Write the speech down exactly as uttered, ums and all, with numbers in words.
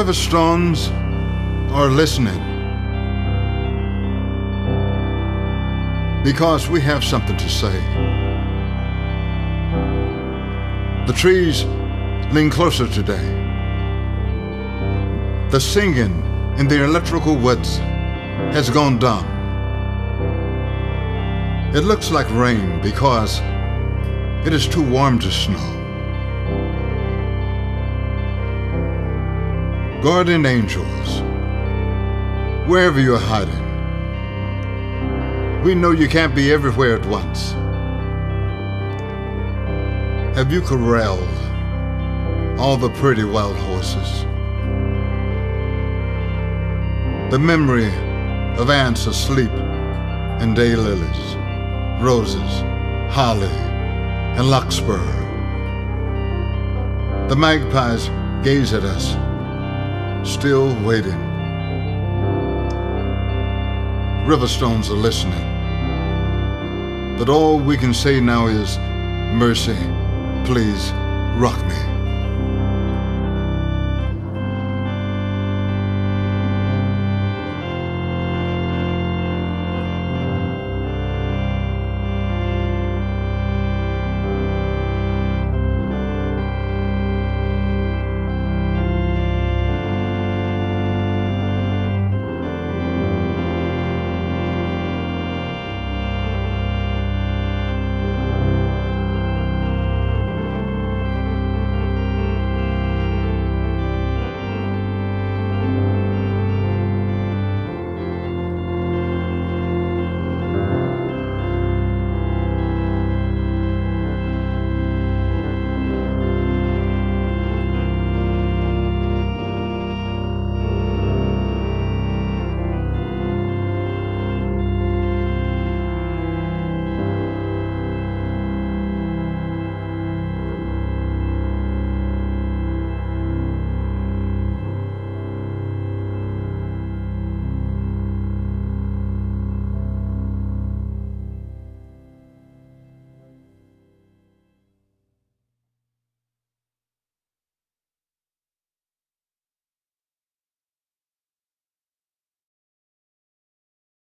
Riverstones are listening because we have something to say. The trees lean closer today. The singing in the electrical woods has gone dumb. It looks like rain because it is too warm to snow. Guardian angels, wherever you're hiding, we know you can't be everywhere at once. Have you corralled all the pretty wild horses? The memory of ants asleep and daylilies, roses, holly, and larkspur. The magpies gaze at us, still waiting. Riverstones are listening. But all we can say now is, mercy, please rock me.